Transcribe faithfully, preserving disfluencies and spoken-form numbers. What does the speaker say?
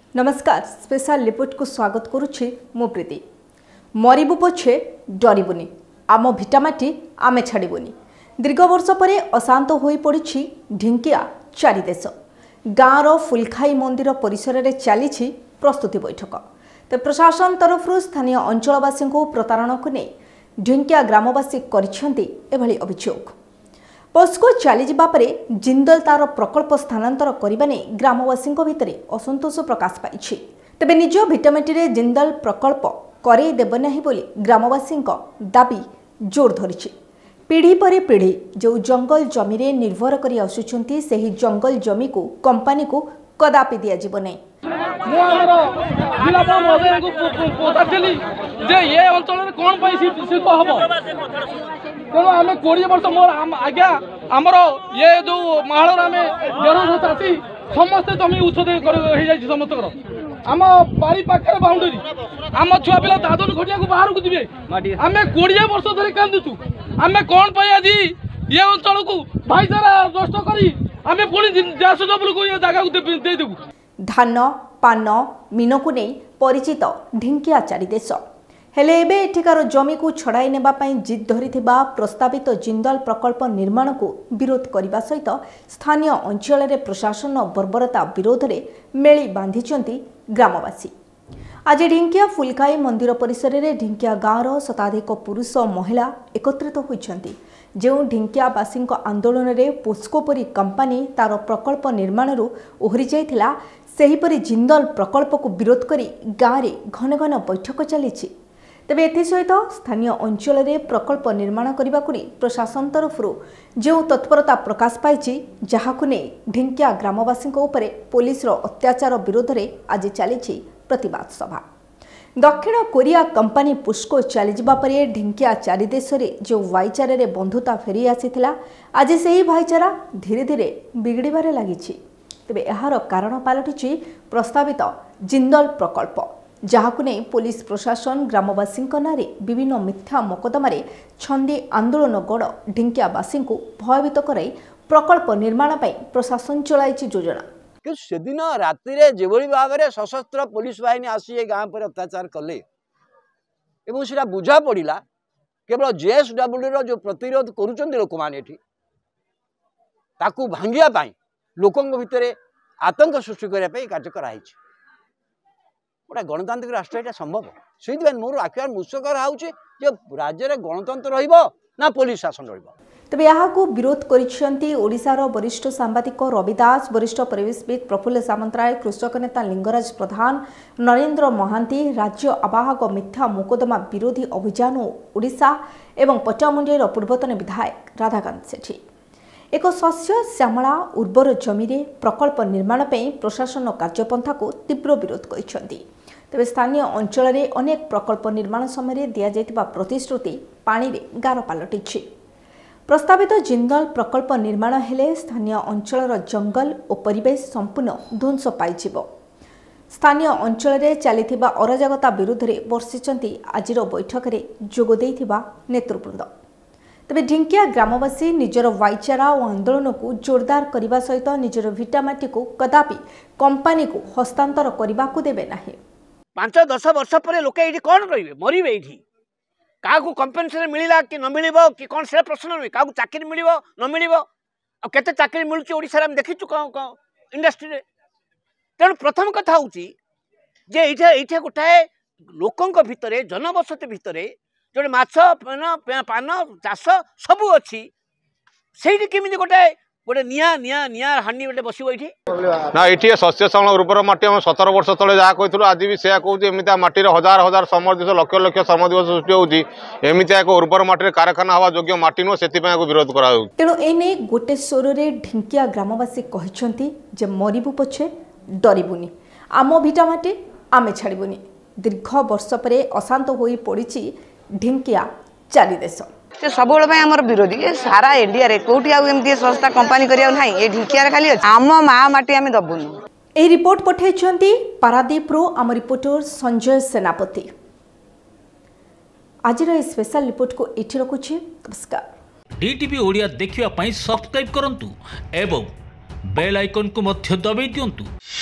नमस्कार special report को स्वागत करुछि मो प्रीति। मरिबु पछे डरिबुनी आम भिटामाटी आमे छाड़िबुनी। दीर्घ वर्ष पर अशांत होई पड़िछि ढिंकिया चारि देश। गाँवर फुलखाई मंदिर परिसर में चली प्रस्तुति बैठक। तो प्रशासन तरफ स्थानीय अंचलवासी को प्रतारण को नहीं ढिंकिया ग्रामवासी करिसेंति एभली अभियोग। पोस्को चली जावा परे जिंदल तार प्रकल्प स्थानांतर करने नहीं ग्रामवासी भितर असंतोष प्रकाश पाई। तेबे निज भिटामाटी रे जिंदल प्रकल्प करे देब नहीं बोली ग्रामवासी दाबी जोर धरी। पीढ़ी पर पीढ़ी जो जंगल जमी रे निर्भर करी आसुछंती सेही जंगल जमी को कंपनी को कदापि दिया जीव नहीं। तेणु आम कोड़े वर्ष मोर आज्ञा आमर ये जो माहल आम देढ़ चाषी समस्ते जमी उच्छेद हो समस्त आम बाड़ी पाखे बाउंडरी आम छुआ पिला दादन खटिया बाहर को जी आम कोड़े वर्ष धरी कांदुचु आम कौन पाई आज ये अंचल को भाईचारा नष्ट करी आम पुणी देश डबल को ये जगह को देदेबू। धान पान मीन को नहीं परिचित ढिंकिया चारि देश हेले एबे एठिकार जमी को छड़ाई नेबा पई जिद धरिथिबा प्रस्तावित जिंदल प्रकल्प निर्माण को विरोध करने सहित स्थानीय अंचल रे प्रशासन बर्बरता विरोध रे मेली बांधिचंती ग्रामवासी। आज ढिंकिया फुलखाई मंदिर परिसर में ढिंकिया गाँवर शताधिक पुरुष महिला एकत्रित होइछंती। जो ढिंकियावासी आंदोलन रे पोस्को परी कंपनी तार प्रकल्प निर्माण ओहरी जाइथिला सेहीपरि जिंदल प्रकल्प को विरोध करी गाँव में घन घन बैठक चली। तेबे एसहित स्थानीय अंचल में प्रकल्प निर्माण करने को प्रशासन तरफ जो तत्परता प्रकाश पाई जहां नहीं ढिंकिया ग्रामवासी पुलिस अत्याचार विरोध में आज चली प्रतिवाद सभा। दक्षिण कोरिया कंपनी पोस्को चली जावा परे ढिंकिया चारि देश रे जो भाईचारा रे बंधुता फेरी आसीथिला आज सेही भाईचारा धीरे धीरे बिगड़बारे लागिछि। तेबे एहार कारण पलटिछि प्रस्तावित जिंदल प्रकल्प जहां नहीं पुलिस प्रशासन ग्रामवासी नारे विभिन्न मिथ्या मकदमा छंदी आंदोलन गड़ ढिंकियावासी को भयभीत कराई प्रकल्प निर्माण पर प्रशासन चलाई योजना। कि सेदिन राति जो भाव में सशस्त्र पुलिस बाहिनी आसी गाँव पर अत्याचार कले एवं सीटा बुझा पड़ा केवल जेएसडब्ल्यू जो प्रतिरोध करुँच लोक मैंने भांगिया लोकों भितर आतंक सृष्टि करने कार्य कराई गोटे गणतांत्रिक राष्ट्र यहाँ संभव से मोर आखिर मुसकर हो राज्य में गणतंत्र रहा पुलिस शासन रहा। तेबे यहाँ विरोध करिसेंती ओडिशार वरिष्ठ सांबादिक रवि दास वरिष्ठ परिवेशविद प्रफुल्ल सामंतराय कृषक नेता लिंगराज प्रधान नरेंद्र महांती राज्य आवाहक मिथ्या मुकदमा विरोधी अभियान ओडिशा एवं पट्टामुंडेर पूर्वतन विधायक राधाकांत सेठी। एक शस्य श्यामला उर्वर जमी रे प्रकल्प निर्माण पर प्रशासन कार्यपंथा को तीव्र विरोध करिसेंती। तेबे स्थानीय अंचल में अनेक प्रकल्प निर्माण समय दिया जायतिबा प्रतिश्रुति पानी रे गार पलटिछि। प्रस्तावित जिंदल प्रकल्प निर्माण हेले स्थानीय अंचल जंगल और परिवेश संपूर्ण ध्वंस पाइजिबो। स्थानीय अंचल में चलिथिबा अराजकता विरुद्ध रे वर्षिचंती आजिर बैठक रे जोग देइथिबा नेतृवृंद। तेबे ढिंकिया ग्रामवासी निजर भाईचारा और आंदोलन को जोरदार करने सहित निजर भिटामाटी को कदापि कंपनी को हस्तांतर करने को देबे नाही। पांच दस वर्ष पर लोक ये कौन रे मरवे ये क्या कंपेनसेसन मिलला कि न मिल कि कौन से प्रश्न नुहे क्या चाकरी मिल न मिल केते चाकरी मिलूँ ओडिशा में देखीचु इंडस्ट्री तेणु प्रथम कथा हूँ जे ये गोटाए लोकों भितर जनबसति भितर जो माछ पान पान चाष सबू अच्छी से केमी गोटे गोटे निया निया निया हांडी गोटे बस ना ये शस्य श्यामल उर्वर माटी आम सतर वर्ष तले जहाँ कहूँ आज भी से कहूँ एमती माटी हजार हजार श्रम दिवस लक्ष लक्ष श्रम दिवस सृष्टि होमती एक उर्वर माटी कारखाना हवा योग्य माटी नुह से विरोध करा। तेणु एने गोटे स्वर में ढिंकिया ग्रामवासी कहते जे मरिबु पछे डरिबुनी आम भिटामाटी आमे छाड़िबुनी। दीर्घ वर्ष पर अशांत हो पड़ी ढिंकिया चारि देश से सब आमर विरोधी ये सारा इंडिया रे कोठी आमती संस्था कंपानी करिया ना ये ढिंकिया खाली आम माँ माटी आम दबुनु। यह रिपोर्ट पठाई पारादीप रो आम रिपोर्टर संजय सेनापति। आज स्पेशल रिपोर्ट को ये रखुच्छे। नमस्कार। डीटीवी ओडिया देखिवा पई सब्सक्राइब करंतु एवं बेल आइकन को मध्य दबाई दियंतु।